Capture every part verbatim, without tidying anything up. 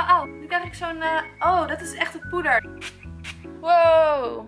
au, au. Nu krijg ik zo'n... Uh... Oh, dat is echt het poeder. Wow.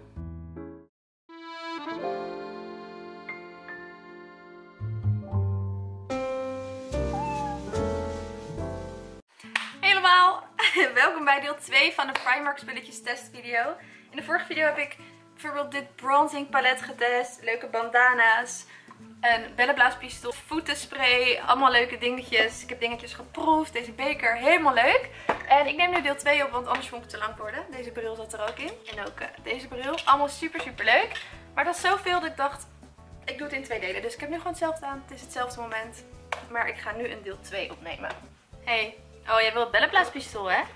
Helemaal. Welkom bij deel twee van de Primark spulletjes testvideo. In de vorige video heb ik bijvoorbeeld dit bronzing palet getest. Leuke bandana's. Een bellenblaaspistool, voetenspray, allemaal leuke dingetjes. Ik heb dingetjes geproefd, deze beker, helemaal leuk. En ik neem nu deel twee op, want anders vond ik het te lang worden. Deze bril zat er ook in. En ook uh, deze bril. Allemaal super super leuk. Maar dat is zoveel dat ik dacht, ik doe het in twee delen. Dus ik heb nu gewoon hetzelfde aan. Het is hetzelfde moment. Maar ik ga nu een deel twee opnemen. Hey. Oh, jij wil het bellenblaaspistool, hè?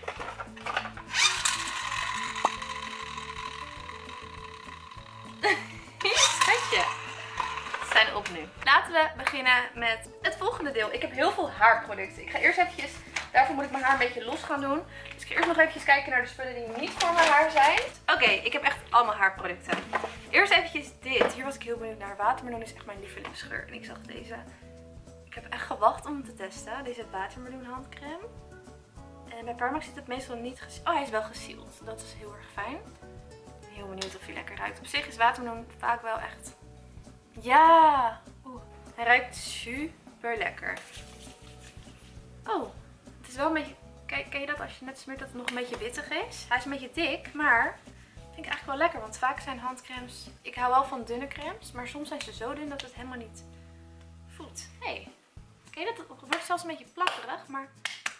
Schatje. Zijn op nu. Laten we beginnen met het volgende deel. Ik heb heel veel haarproducten. Ik ga eerst eventjes, daarvoor moet ik mijn haar een beetje los gaan doen. Dus ik ga eerst nog eventjes kijken naar de spullen die niet voor mijn haar zijn. Oké, okay, ik heb echt allemaal haarproducten. Eerst eventjes dit. Hier was ik heel benieuwd naar. Watermeloen is echt mijn lievelingsgeur. En ik zag deze. Ik heb echt gewacht om hem te testen. Deze watermeloen handcrème. En bij Primark zit het meestal niet gesield. Oh, hij is wel gesield. Dat is heel erg fijn. Ik ben heel benieuwd of hij lekker ruikt. Op zich is watermeloen vaak wel echt... Ja! Oeh, hij ruikt super lekker. Oh, het is wel een beetje... Kijk, ken je dat als je net smeert dat het nog een beetje wittig is? Hij is een beetje dik, maar vind ik eigenlijk wel lekker. Want vaak zijn handcremes... Ik hou wel van dunne crèmes, maar soms zijn ze zo dun dat het helemaal niet voelt. Hé, hey, ken je dat? Het wordt zelfs een beetje plakkerig, maar...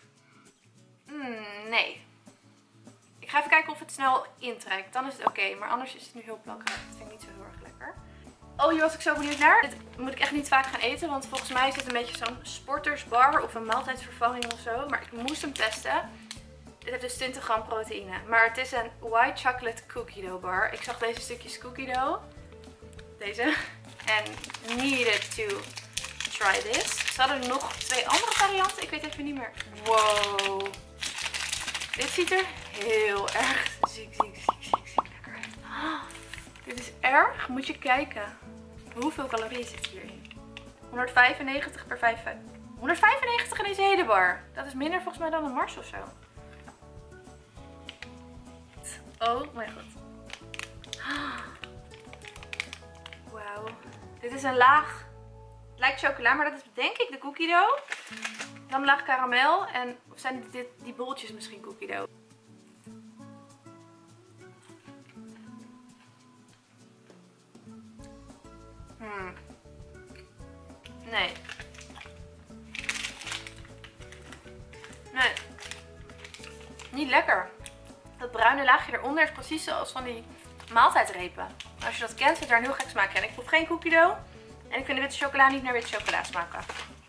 Mm, nee. Ik ga even kijken of het snel intrekt. Dan is het oké, okay, maar anders is het nu heel plakkerig. Dat vind ik niet zo heel erg lekker. Oh, hier was ik zo benieuwd naar. Dit moet ik echt niet vaak gaan eten, want volgens mij is dit een beetje zo'n sportersbar of een maaltijdsvervanging of zo. Maar ik moest hem testen. Dit heeft dus twintig gram proteïne. Maar het is een white chocolate cookie dough bar. Ik zag deze stukjes cookie dough. Deze. En needed to try this. Ze hadden nog twee andere varianten. Ik weet even niet meer. Wow. Dit ziet er heel erg ziek, ziek, ziek, ziek, ziek lekker uit. Oh, dit is erg. Moet je kijken. Hoeveel calorieën zit hierin? honderdvijfennegentig per vijf. honderdvijfennegentig in deze hele bar. Dat is minder volgens mij dan een Mars of zo. Oh mijn god. Wauw. Dit is een laag. Het lijkt chocola, maar dat is denk ik de cookie dough. Dan een laag karamel. En of zijn dit, die bolletjes misschien cookie dough? Hmm. Nee. Nee. Niet lekker. Dat bruine laagje eronder is precies zoals van die maaltijdrepen. Als je dat kent, zit daar een heel gek smaak in. Ik proef geen cookie dough. En ik vind de witte chocola niet naar witte chocola smaken.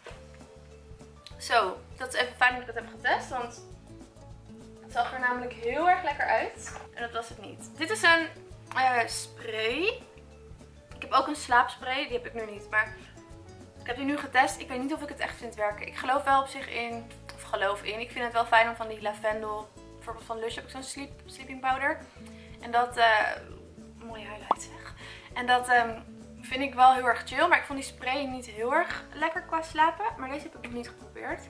Zo, dat is even fijn dat ik dat heb getest. Want het zag er namelijk heel erg lekker uit. En dat was het niet. Dit is een uh, spray. Ik heb ook een slaapspray. Die heb ik nu niet. Maar ik heb die nu getest. Ik weet niet of ik het echt vind werken. Ik geloof wel op zich in. Of geloof in. Ik vind het wel fijn om van die lavendel. Bijvoorbeeld van Lush heb ik zo'n sleep, sleeping powder. En dat... Uh, mooie highlight zeg. En dat... Um, vind ik wel heel erg chill, maar ik vond die spray niet heel erg lekker qua slapen. Maar deze heb ik nog niet geprobeerd.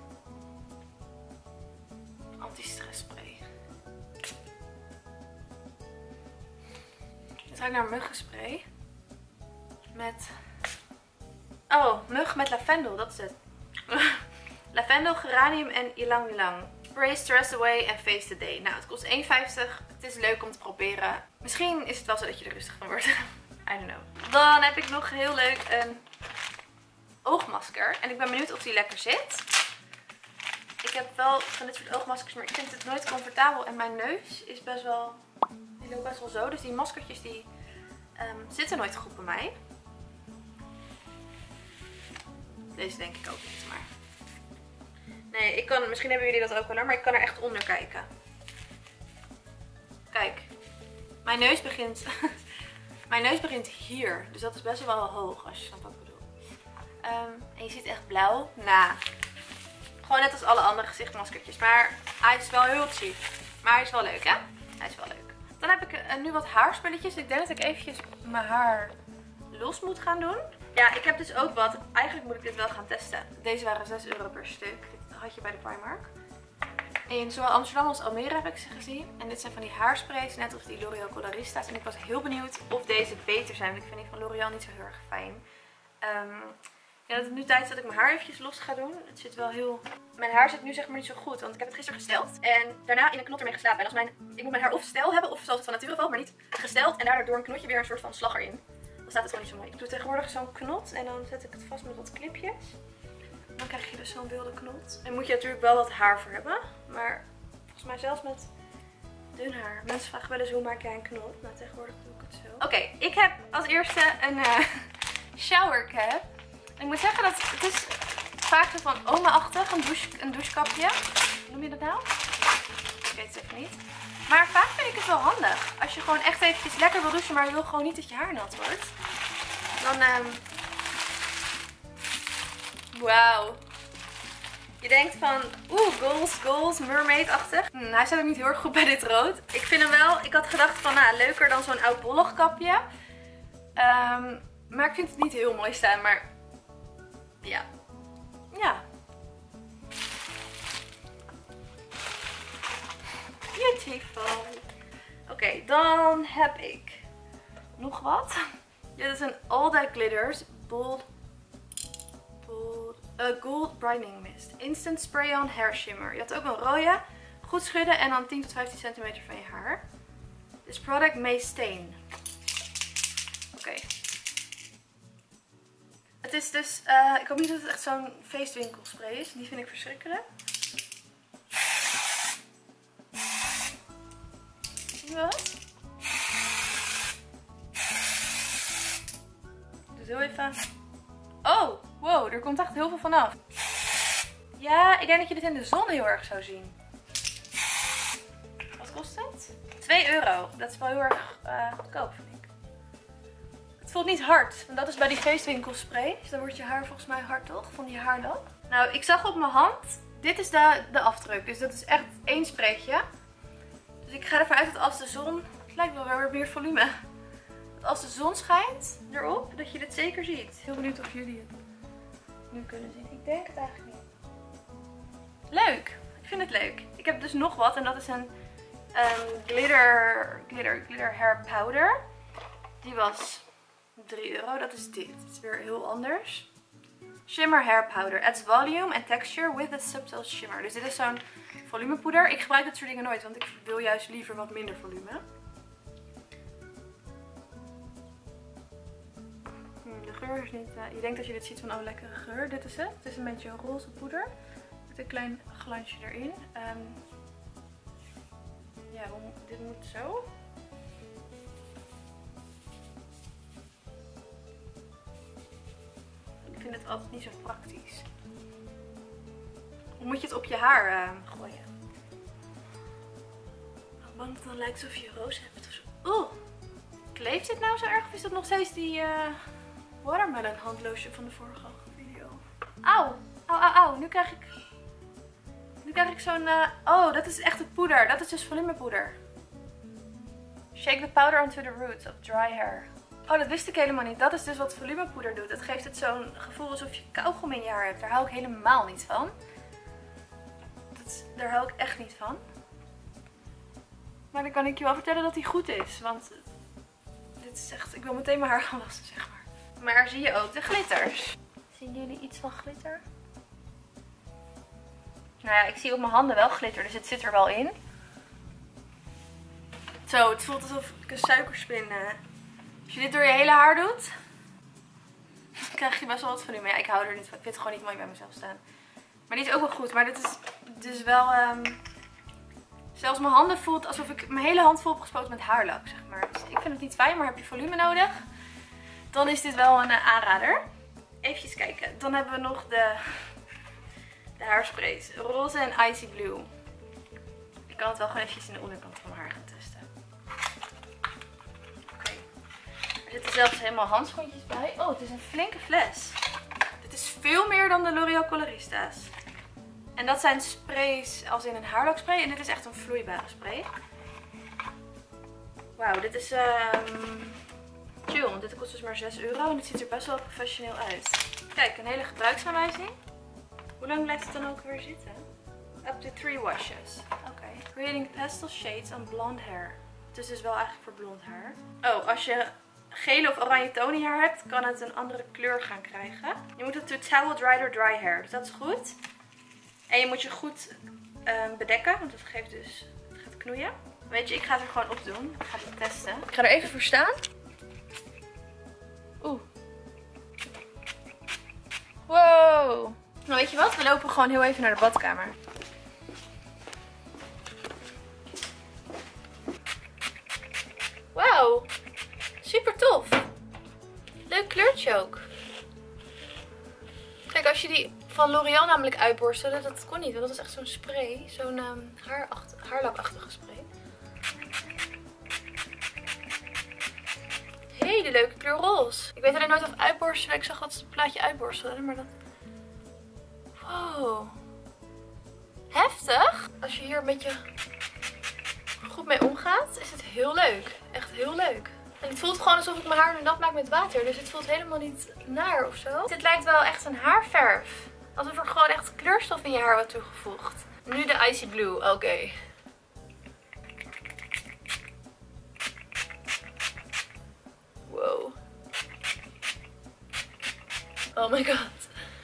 Anti-stress spray. Dit ruikt naar muggenspray. Met... Oh, mug met lavendel, dat is het. Lavendel, geranium en ylang ylang. Spray stress away and face the day. Nou, het kost één vijftig. Het is leuk om te proberen. Misschien is het wel zo dat je er rustig van wordt. I don't know. Dan heb ik nog heel leuk een oogmasker. En ik ben benieuwd of die lekker zit. Ik heb wel van dit soort oogmaskers, maar ik vind het nooit comfortabel. En mijn neus is best wel... Die loopt best wel zo. Dus die maskertjes die um, zitten nooit goed bij mij. Deze denk ik ook niet, maar... Nee, ik kan... Misschien hebben jullie dat ook wel, maar ik kan er echt onder kijken. Kijk. Mijn neus begint... Mijn neus begint hier, dus dat is best wel hoog als je snapt wat ik bedoel. Um, en je ziet echt blauw. Nou, gewoon net als alle andere gezichtmaskertjes. Maar hij is wel heel cheap. Maar hij is wel leuk, hè? Hij is wel leuk. Dan heb ik uh, nu wat haarspulletjes. Ik denk dat ik eventjes mijn haar los moet gaan doen. Ja, ik heb dus ook wat. Eigenlijk moet ik dit wel gaan testen. Deze waren zes euro per stuk. Dit had je bij de Primark. In zowel Amsterdam als Almere heb ik ze gezien. En dit zijn van die haarsprays, net als die L'Oreal Colorista's. En ik was heel benieuwd of deze beter zijn. Want ik vind die van L'Oreal niet zo heel erg fijn. Um, ja, dat het nu tijd is dat ik mijn haar eventjes los ga doen. Het zit wel heel... Mijn haar zit nu zeg maar niet zo goed. Want ik heb het gisteren gesteld. En daarna in een knot ermee geslapen. En als mijn... Ik moet mijn haar of stijl hebben, of zoals het van nature valt, maar niet gesteld. En daardoor door een knotje weer een soort van slag erin. Dan staat het gewoon niet zo mooi. Ik doe tegenwoordig zo'n knot. En dan zet ik het vast met wat clipjes. Dan krijg je dus zo'n wilde knot. En moet je natuurlijk wel wat haar voor hebben. Maar volgens mij zelfs met dun haar. Mensen vragen wel eens hoe maak jij een knot. Nou, tegenwoordig doe ik het zo. Oké, okay, ik heb als eerste een uh, shower cap. En ik moet zeggen dat het is vaak zo van oma-achtig. Een, douche, een douchekapje. Hoe noem je dat nou? Ik weet het even niet. Maar vaak vind ik het wel handig. Als je gewoon echt eventjes lekker wil douchen, maar je wil gewoon niet dat je haar nat wordt. Dan... Um, Wauw. Je denkt van, oeh, goals, goals, mermaid-achtig. Hm, hij staat ook niet heel erg goed bij dit rood. Ik vind hem wel, ik had gedacht van, nou, leuker dan zo'n oud bollig kapje. Um, maar ik vind het niet heel mooi staan, maar ja. Ja. Beautiful. Oké, okay, dan heb ik nog wat. Dit is een All That Glitters Bold Uh, Gold Brightening Mist. Instant Spray-On Hair Shimmer. Je had ook een rode. Goed schudden en dan tien tot vijftien centimeter van je haar. This product may stain. Oké. Okay. Het is dus... Uh, ik hoop niet dat het echt zo'n feestwinkelspray is. Die vind ik verschrikkelijk. Zie je wat? Dus heel even... Oh, wow, er komt echt heel veel vanaf. Ja, ik denk dat je dit in de zon heel erg zou zien. Wat kost het? twee euro. Dat is wel heel erg uh, goedkoop, vind ik. Het voelt niet hard, want dat is bij die feestwinkelspray. Dus dan wordt je haar volgens mij hard, toch? Van die haarlap. Nou, ik zag op mijn hand, dit is de, de afdruk. Dus dat is echt één spreetje. Dus ik ga ervan uit dat als de zon... Het lijkt wel weer meer volume. Als de zon schijnt erop, dat je dit zeker ziet. Heel benieuwd of jullie het nu kunnen zien. Ik denk het eigenlijk niet. Leuk. Ik vind het leuk. Ik heb dus nog wat en dat is een um, glitter, glitter, glitter hair powder. Die was drie euro. Dat is dit. Het is weer heel anders. Shimmer hair powder. Adds volume and texture with a subtle shimmer. Dus dit is zo'n volumepoeder. Ik gebruik dit soort dingen nooit, want ik wil juist liever wat minder volume. De geur is niet... Uh, je denkt dat je dit ziet van, oh, lekkere geur. Dit is het. Het is een beetje roze poeder. Met een klein glansje erin. Um, ja, dit moet zo. Ik vind het altijd niet zo praktisch. Hoe moet je het op je haar uh, gooien? Ik ben bang dat het dan lijkt alsof je roos hebt of zo. Oeh! Kleeft dit nou zo erg of is dat nog steeds die... Uh, watermelon handlotion van de vorige video. Auw, auw, auw, auw. Nu krijg ik... Nu krijg ik zo'n... Uh... Oh, dat is echt het poeder. Dat is dus volumepoeder. Shake the powder onto the roots of dry hair. Oh, dat wist ik helemaal niet. Dat is dus wat volumepoeder doet. Het geeft het zo'n gevoel alsof je kauwgom in je haar hebt. Daar hou ik helemaal niet van. Dat, daar hou ik echt niet van. Maar dan kan ik je wel vertellen dat die goed is. Want dit is echt... Ik wil meteen mijn haar gaan wassen, zeg maar. Maar zie je ook de glitters. Zien jullie iets van glitter? Nou ja, ik zie op mijn handen wel glitter, dus het zit er wel in. Zo, het voelt alsof ik een suikerspin... Uh... Als je dit door je hele haar doet, dan krijg je best wel wat volume. Ja, ik hou er niet van. Ik vind het gewoon niet mooi bij mezelf staan. Maar die is ook wel goed. Maar dit is dus wel... Um... Zelfs mijn handen voelt alsof ik mijn hele hand vol heb gespoten met haarlak, zeg maar. Dus ik vind het niet fijn, maar heb je volume nodig, dan is dit wel een uh, aanrader. Even kijken. Dan hebben we nog de, de haarsprays. Roze en Icy Blue. Ik kan het wel gewoon eventjes in de onderkant van mijn haar gaan testen. Oké. Okay. Er zitten zelfs helemaal handschoentjes bij. Oh, het is een flinke fles. Dit is veel meer dan de L'Oreal Colorista's. En dat zijn sprays als in een haarlakspray. En dit is echt een vloeibare spray. Wauw, dit is um, chill. Want dit kost dus maar zes euro. En het ziet er best wel professioneel uit. Kijk, een hele gebruiksaanwijzing. Hoe lang blijft het dan ook weer zitten? Up to three washes. Oké. Okay. Creating pastel shades on blonde hair. Het is dus wel eigenlijk voor blond haar. Oh, als je gele of oranje toni haar hebt, kan het een andere kleur gaan krijgen. Je moet het to towel dry or dry hair. Dus dat is goed. En je moet je goed um, bedekken, want het geeft dus, het gaat knoeien. Weet je, ik ga het er gewoon op doen. Ik ga het testen. Ik ga er even voor staan. Oeh. Wow. Nou, weet je wat? We lopen gewoon heel even naar de badkamer. Wauw. Super tof. Leuk kleurtje ook. Kijk, als je die van L'Oreal namelijk uitborstelde, dat kon niet. Want dat is echt zo'n spray. Zo'n um, haarlakachtige spray. Hele leuke kleur roze. Ik weet alleen nooit of uitborstelen. Ik zag wat plaatje uitborstelen, maar dat... Wow. Heftig. Als je hier een beetje goed mee omgaat, is het heel leuk. Echt heel leuk. En het voelt gewoon alsof ik mijn haar nu nat maak met water. Dus het voelt helemaal niet naar of zo. Dit lijkt wel echt een haarverf. Alsof er gewoon echt kleurstof in je haar wordt toegevoegd. Nu de Icy Blue. Oké. Okay. Wow. Oh my god.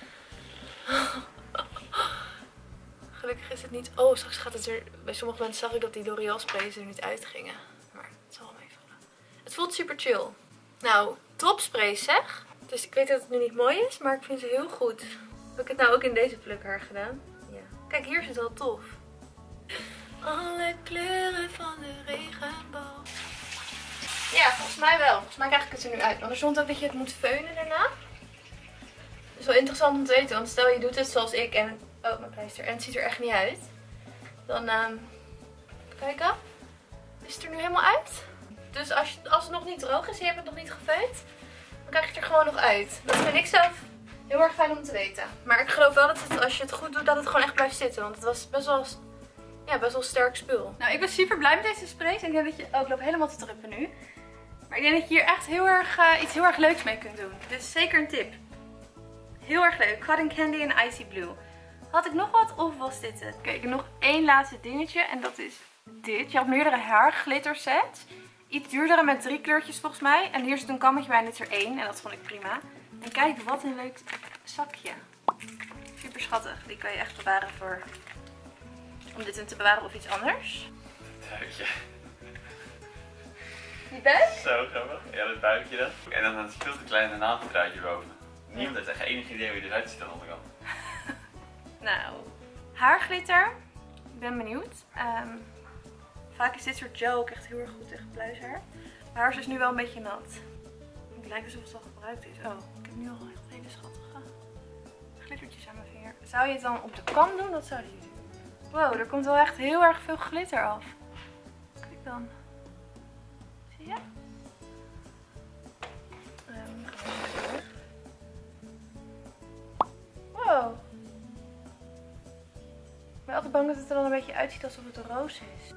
Gelukkig is het niet... Oh, straks gaat het er... Bij sommige mensen zag ik dat die L'Oreal sprays er niet uitgingen. Maar het zal wel meevallen. Het voelt super chill. Nou, top sprays zeg. Dus ik weet dat het nu niet mooi is, maar ik vind ze heel goed. Heb ik het nou ook in deze plukhaar gedaan? Ja. Kijk, hier is het wel tof. Alle kleuren van de regenboog. Ja, volgens mij wel. Volgens mij krijg ik het er nu uit. Want er stond ook dat je het moet feunen daarna. Dat is wel interessant om te weten. Want stel je doet het zoals ik en... Oh, mijn pleister. En het ziet er echt niet uit. Dan, um, kijken. Is het er nu helemaal uit? Dus als, je, als het nog niet droog is en je hebt het nog niet gefeund, dan krijg je het er gewoon nog uit. Dat vind ik zelf heel erg fijn om te weten. Maar ik geloof wel dat het, als je het goed doet, dat het gewoon echt blijft zitten. Want het was best wel, ja, best wel sterk spul. Nou, ik ben super blij met deze sprays. En ik denk dat je... Oh, ik loop helemaal te druppen nu. Maar ik denk dat je hier echt heel erg, uh, iets heel erg leuks mee kunt doen. Dit is zeker een tip. Heel erg leuk. Cotton Candy en Icy Blue. Had ik nog wat of was dit het? Kijk, ik heb nog één laatste dingetje. En dat is dit. Je hebt meerdere haarglitter sets. Iets duurdere met drie kleurtjes volgens mij. En hier zit een kammetje bij en dit is er één. En dat vond ik prima. En kijk, wat een leuk zakje. Super schattig. Die kan je echt bewaren voor... Om dit in te bewaren of iets anders. Buikje. Die buik? Zo grappig. Ja, dat buikje dan. En dan een veel te kleine nageldraadje boven. Niemand heeft echt enig idee hoe je eruit ziet aan de onderkant. Nou, haarglitter. Ik ben benieuwd. Um, vaak is dit soort gel ook echt heel erg goed tegen pluishaar. Mijn haar is dus nu wel een beetje nat. Het lijkt alsof het al gebruikt is. Oh, ik heb nu al echt hele schattige glittertjes aan mijn vinger. Zou je het dan op de kam doen? Dat zou je doen. Wow, er komt wel echt heel erg veel glitter af. Kijk dan. Zie je? Um, wow. Ik ben altijd bang dat het er dan een beetje uitziet alsof het een roos is.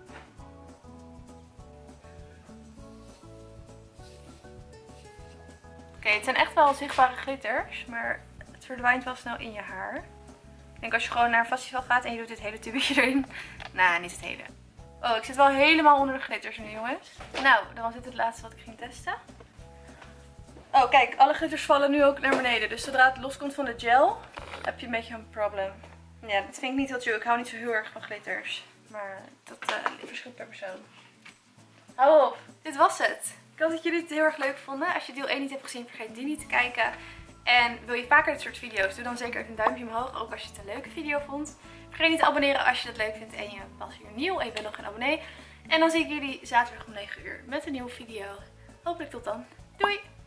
Oké, okay, het zijn echt wel zichtbare glitters, maar het verdwijnt wel snel in je haar. Ik denk als je gewoon naar een festival gaat en je doet dit hele tubetje erin. Nou, niet het hele. Oh, ik zit wel helemaal onder de glitters nu, jongens. Nou, dan was dit het laatste wat ik ging testen. Oh, kijk, alle glitters vallen nu ook naar beneden. Dus zodra het loskomt van de gel, heb je een beetje een probleem. Ja, dat vind ik niet heel chill. Ik hou niet zo heel erg van glitters. Maar dat uh, verschilt per persoon. Hou op. Dit was het. Ik hoop dat jullie het heel erg leuk vonden. Als je deel één niet hebt gezien, vergeet die niet te kijken. En wil je vaker dit soort video's, doe dan zeker even een duimpje omhoog. Ook als je het een leuke video vond. Vergeet niet te abonneren als je dat leuk vindt en je was hier nieuw en je bent nog geen abonnee. En dan zie ik jullie zaterdag om negen uur met een nieuwe video. Hopelijk tot dan. Doei!